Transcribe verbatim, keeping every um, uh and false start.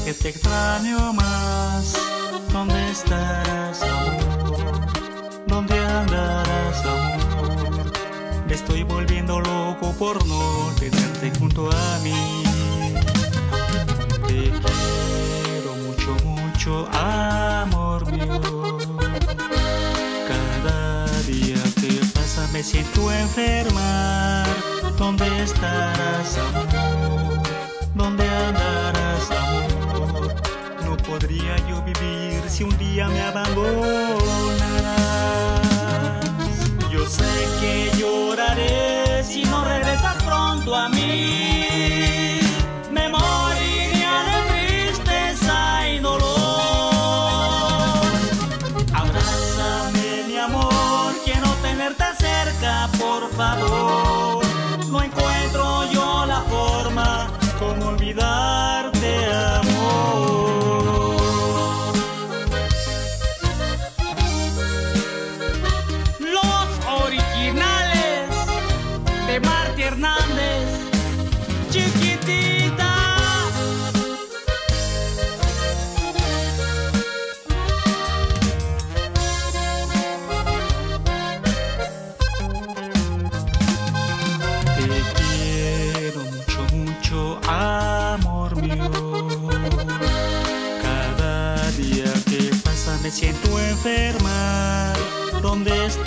que te extraño más. ¿Dónde estarás, amor? ¿Dónde andarás, amor? Me estoy volviendo loco por no tenerte junto a mí. Te quiero mucho, mucho, amor mío. Cada día que pasa me siento enfermar. ¿Dónde estarás, amor? ¿Dónde andarás, amor? No podría yo vivir si un día me abandonarás. Yo sé que lloraré si no regresas pronto a mí. Me moriría de tristeza y dolor. Abrázame, mi amor, quiero tenerte cerca, por favor. No encuentro yo la forma como olvidarte, amor. Los originales de Marty Hernández, Chiquitita. Amor mío, cada día que pasa me siento enfermar. ¿Dónde estás?